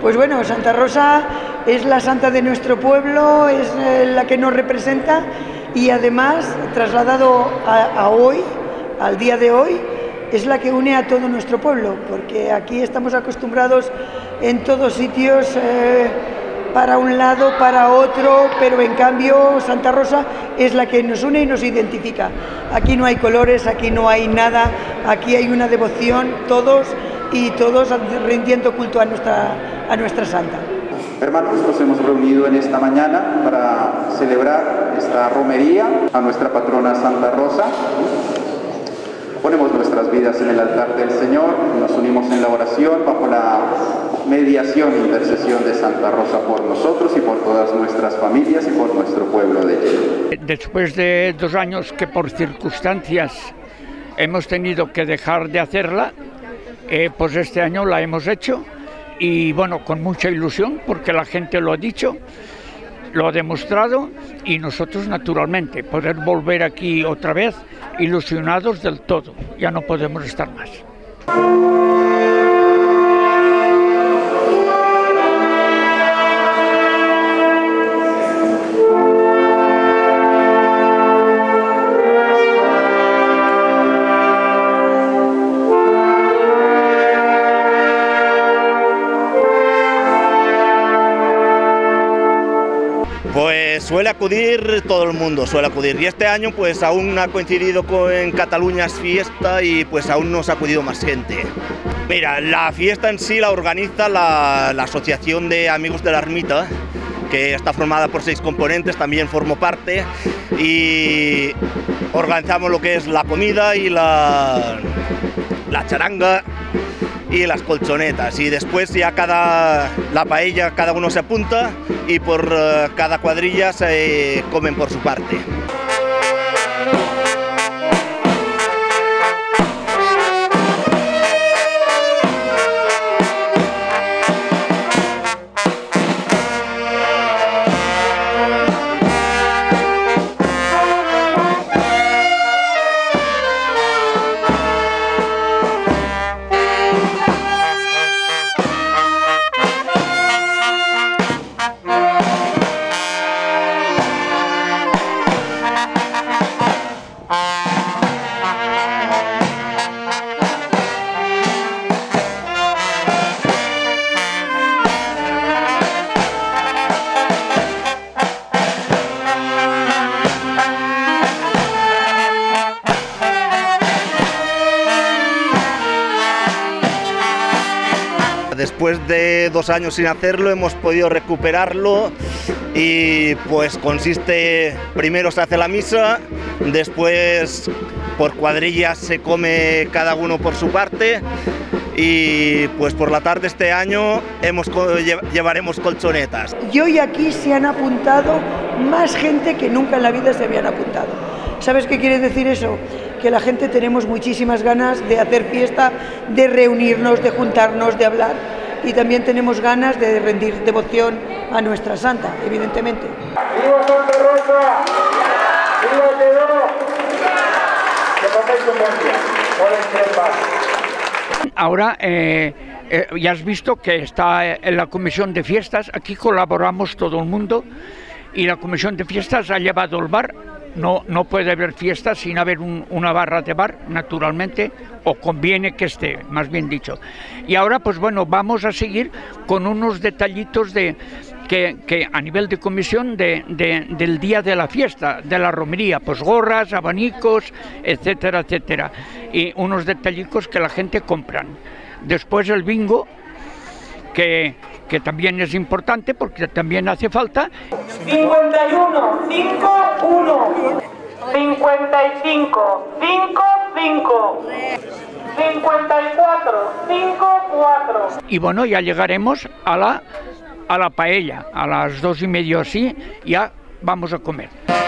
Pues bueno, Santa Rosa es la santa de nuestro pueblo, es la que nos representa y además, trasladado a hoy, al día de hoy, es la que une a todo nuestro pueblo, porque aquí estamos acostumbrados en todos sitios para un lado, para otro, pero en cambio Santa Rosa es la que nos une y nos identifica. Aquí no hay colores, aquí no hay nada, aquí hay una devoción, todos rindiendo culto a nuestra santa. Hermanos, nos hemos reunido en esta mañana para celebrar esta romería a nuestra patrona Santa Rosa. Ponemos nuestras vidas en el altar del Señor, nos unimos en la oración bajo la mediación e intercesión de Santa Rosa por nosotros y por todas nuestras familias y por nuestro pueblo de Lleida. Después de 2 años que por circunstancias hemos tenido que dejar de hacerla, pues este año la hemos hecho y bueno, con mucha ilusión porque la gente lo ha dicho, lo ha demostrado y nosotros naturalmente poder volver aquí otra vez ilusionados del todo, ya no podemos estar más. Pues suele acudir todo el mundo, suele acudir. Y este año pues aún ha coincidido en Cataluña es fiesta y pues aún nos ha acudido más gente. Mira, la fiesta en sí la organiza la Asociación de Amigos de la Ermita, que está formada por 6 componentes, también formo parte, y organizamos lo que es la comida y la charanga y las colchonetas, y después ya la paella cada uno se apunta y por cada cuadrilla se comen por su parte. Después de 2 años sin hacerlo hemos podido recuperarlo y pues consiste, primero se hace la misa, después por cuadrillas se come cada uno por su parte y pues por la tarde este año llevaremos colchonetas. Y hoy aquí se han apuntado más gente que nunca en la vida se habían apuntado. ¿Sabes qué quiere decir eso? Que la gente tenemos muchísimas ganas de hacer fiesta, de reunirnos, de juntarnos, de hablar y también tenemos ganas de rendir devoción a nuestra santa, evidentemente. ¡Viva Santa Rosa! ¡Viva Lleida! ¡Que paséis un buen día! ¡Pónganse en paz! Ahora ya has visto que está en la comisión de fiestas, aquí colaboramos todo el mundo y la comisión de fiestas ha llevado el bar. No puede haber fiestas sin haber una barra de bar, naturalmente, o conviene que esté, más bien dicho. Y ahora, pues bueno, vamos a seguir con unos detallitos que a nivel de comisión del día de la fiesta, de la romería, pues gorras, abanicos, etcétera, etcétera. Y unos detallicos que la gente compran. Después el bingo, que también es importante porque también hace falta. 51, 5, 1, 55, 5, 5, 54, 5, 4. Y bueno, ya llegaremos a la paella, a las 2:30 así, ya vamos a comer.